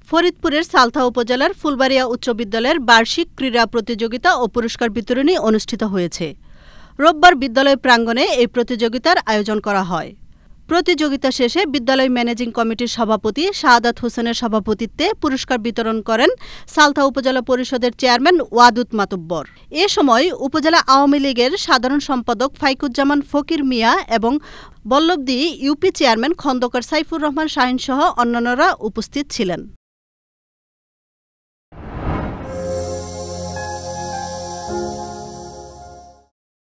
ফরিদপুরের সালথা উপজেলার ফুলবাড়িয়া উচ্চ বিদ্যালয়ের বার্ষিক ক্রীড়া প্রতিযোগিতা ও পুরস্কার বিতরণী অনুষ্ঠিত হয়েছে। রোববার বিদ্যালয় প্রাঙ্গণে এই প্রতিযোগিতার আয়োজন করা হয়। প্রতিযোগিতা শেষে বিদ্যালয় ম্যানেজিং কমিটির সভাপতি শাহাদাত হোসেনের সভাপতিত্বে পুরস্কার বিতরণ করেন সালথা উপজেলা পরিষদের চেয়ারম্যান ওয়াদুদ মাতুব্বর। এ সময় উপজেলা আওয়ামী লীগের সাধারণ সম্পাদক ফাইকুজ্জামান ফকির মিয়া এবং বল্লভদী ইউপি চেয়ারম্যান খন্দকার সাইফুর রহমান শাহীনসহ অন্যান্যরা উপস্থিত ছিলেন।